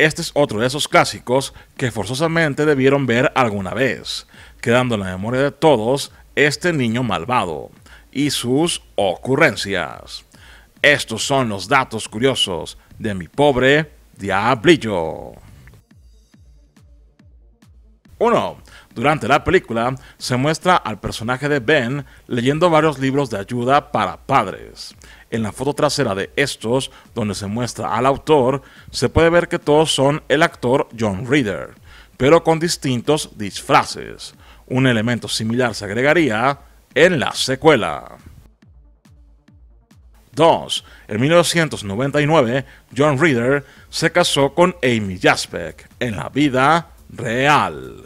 Este es otro de esos clásicos que forzosamente debieron ver alguna vez, quedando en la memoria de todos este niño malvado y sus ocurrencias. Estos son los datos curiosos de mi pobre diablillo. 1. Durante la película se muestra al personaje de Ben leyendo varios libros de ayuda para padres. En la foto trasera de estos, donde se muestra al autor, se puede ver que todos son el actor John Reader, pero con distintos disfraces. Un elemento similar se agregaría en la secuela. 2. En 1999, John Reader se casó con Amy Jaspek en la vida real.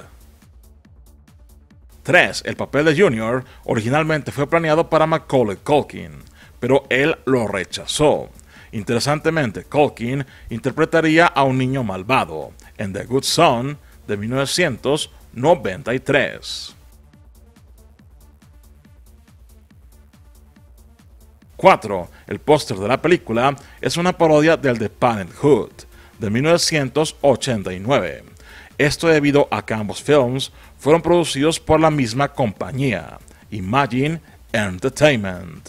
3. El papel de Junior originalmente fue planeado para Macaulay Culkin, pero él lo rechazó. Interesantemente, Culkin interpretaría a un niño malvado en The Good Son de 1993. 4. El póster de la película es una parodia del The Parenthood de 1989. Esto debido a que ambos films fueron producidos por la misma compañía, Imagine Entertainment.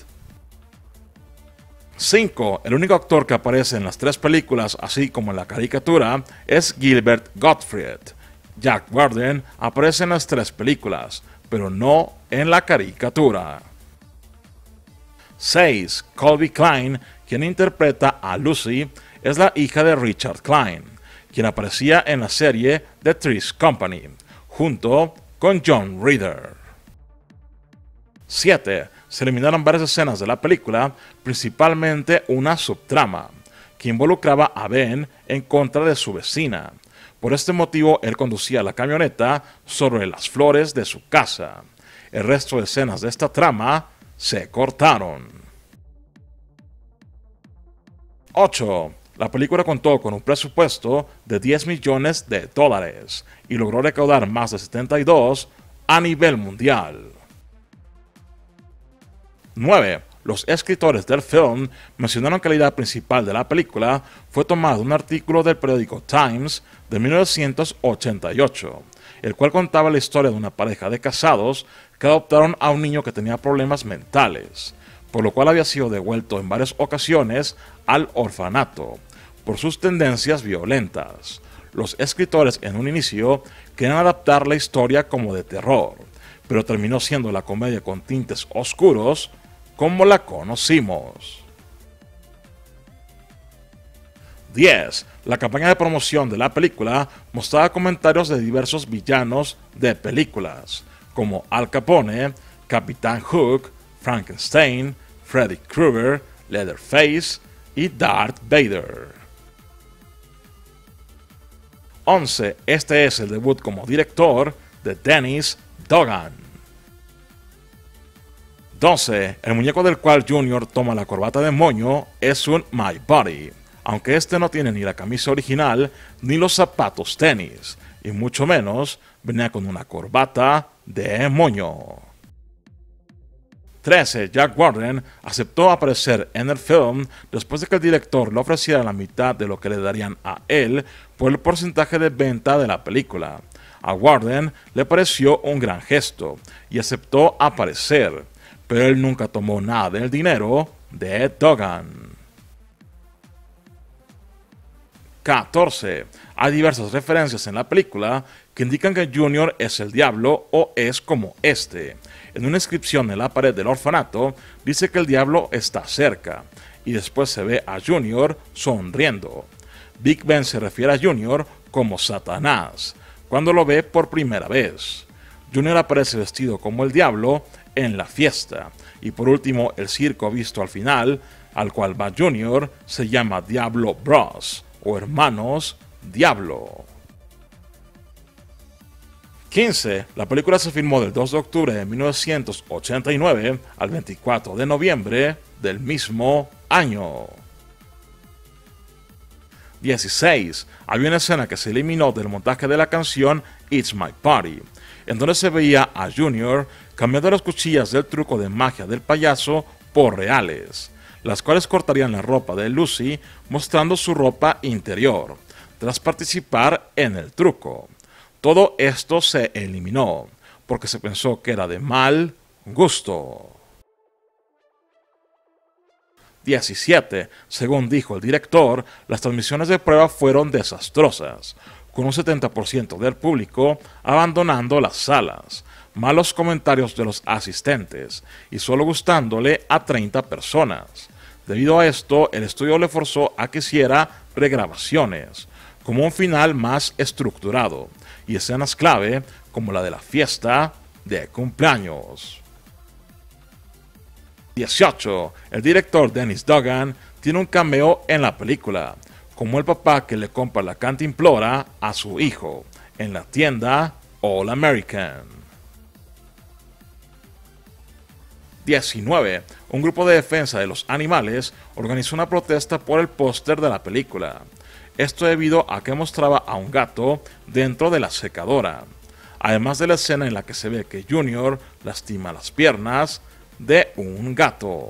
5. El único actor que aparece en las 3 películas, así como en la caricatura, es Gilbert Gottfried. Jack Warden aparece en las 3 películas, pero no en la caricatura. 6. Colby Klein, quien interpreta a Lucy, es la hija de Richard Klein, quien aparecía en la serie The Three's Company, junto con John Reader. 7. Se eliminaron varias escenas de la película, principalmente una subtrama, que involucraba a Ben en contra de su vecina. Por este motivo, él conducía la camioneta sobre las flores de su casa. El resto de escenas de esta trama se cortaron. 8. La película contó con un presupuesto de $10 millones y logró recaudar más de 72 a nivel mundial. 9. Los escritores del film mencionaron que la idea principal de la película fue tomada de un artículo del periódico Times de 1988, el cual contaba la historia de una pareja de casados que adoptaron a un niño que tenía problemas mentales, por lo cual había sido devuelto en varias ocasiones al orfanato por sus tendencias violentas. Los escritores en un inicio querían adaptar la historia como de terror, pero terminó siendo la comedia con tintes oscuros como la conocimos. 10. La campaña de promoción de la película mostraba comentarios de diversos villanos de películas, como Al Capone, Capitán Hook, Frankenstein, Freddy Krueger, Leatherface y Darth Vader. 11. Este es el debut como director de Dennis Dugan. 12. El muñeco del cual Junior toma la corbata de moño es un My Body, aunque este no tiene ni la camisa original ni los zapatos tenis, y mucho menos venía con una corbata de moño. 13. Jack Warden aceptó aparecer en el film después de que el director le ofreciera la mitad de lo que le darían a él por el porcentaje de venta de la película. A Warden le pareció un gran gesto y aceptó aparecer, pero él nunca tomó nada del dinero de Dugan. 14. Hay diversas referencias en la película que indican que Junior es el diablo o es como este. En una inscripción en la pared del orfanato dice que el diablo está cerca, y después se ve a Junior sonriendo. Big Ben se refiere a Junior como Satanás, cuando lo ve por primera vez. Junior aparece vestido como el diablo en la fiesta, y por último el circo visto al final, al cual va Junior, se llama Diablo Bros, o Hermanos Diablo. 15. La película se filmó del 2 de octubre de 1989 al 24 de noviembre del mismo año. 16. Había una escena que se eliminó del montaje de la canción It's My Party, en donde se veía a Junior cambiando las cuchillas del truco de magia del payaso por reales, las cuales cortarían la ropa de Lucy mostrando su ropa interior. tras participar en el truco. Todo esto se eliminó porque se pensó que era de mal gusto. 17. Según dijo el director, las transmisiones de prueba fueron desastrosas, con un 70% del público abandonando las salas, malos comentarios de los asistentes y solo gustándole a 30 personas. Debido a esto, el estudio le forzó a que hiciera regrabaciones, como un final más estructurado, y escenas clave como la de la fiesta de cumpleaños. 18. El director Dennis Dugan tiene un cameo en la película, como el papá que le compra la cantimplora a su hijo en la tienda All American. 19. Un grupo de defensa de los animales organizó una protesta por el póster de la película. Esto debido a que mostraba a un gato dentro de la secadora, además de la escena en la que se ve que Junior lastima las piernas de un gato.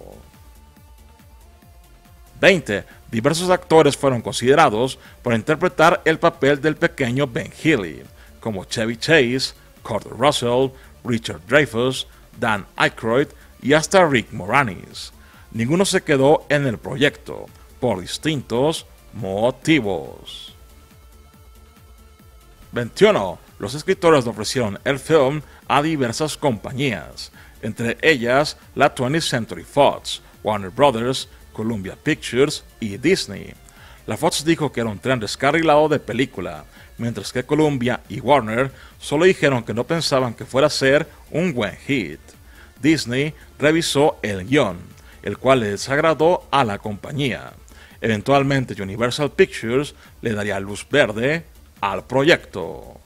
20. Diversos actores fueron considerados para interpretar el papel del pequeño Ben Healy, como Chevy Chase, Kurt Russell, Richard Dreyfuss, Dan Aykroyd y hasta Rick Moranis. Ninguno se quedó en el proyecto, por distintos motivos. 21. Los escritores le ofrecieron el film a diversas compañías, entre ellas la 20th Century Fox, Warner Brothers, Columbia Pictures y Disney. La Fox dijo que era un tren descarrilado de película, mientras que Columbia y Warner solo dijeron que no pensaban que fuera a ser un buen hit. Disney revisó el guión, el cual le desagradó a la compañía. Eventualmente Universal Pictures le daría luz verde al proyecto.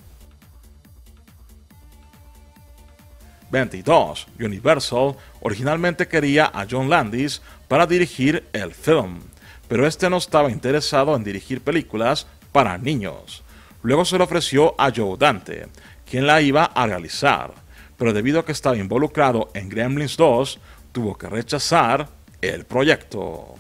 22. Universal originalmente quería a John Landis para dirigir el film, pero este no estaba interesado en dirigir películas para niños. Luego se le ofreció a Joe Dante, quien la iba a realizar, pero debido a que estaba involucrado en Gremlins 2, tuvo que rechazar el proyecto.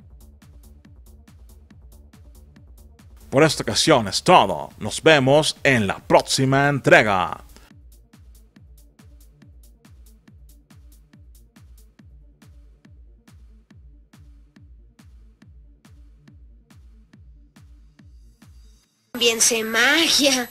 Por esta ocasión es todo. Nos vemos en la próxima entrega. También sé magia.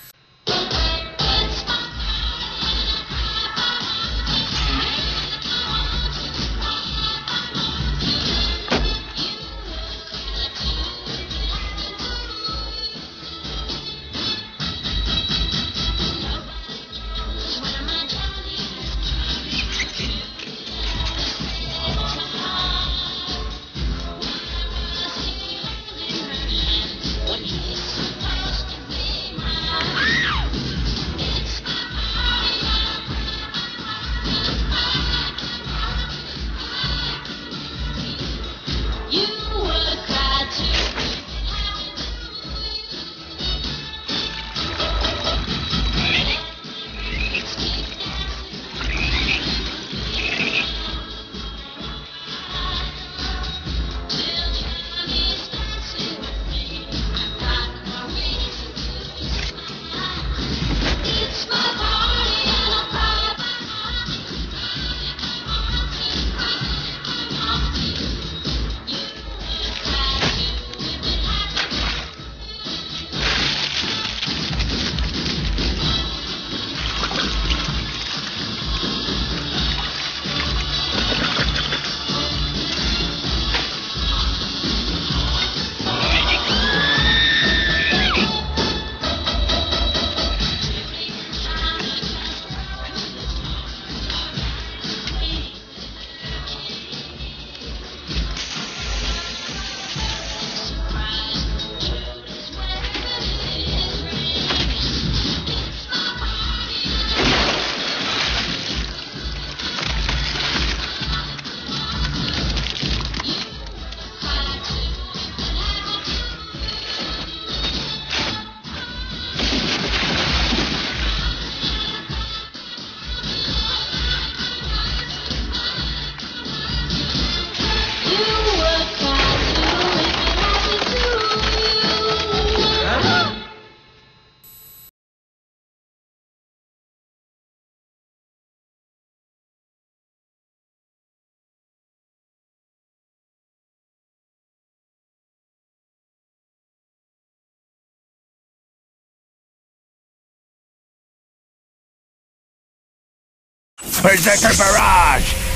Projector Barrage!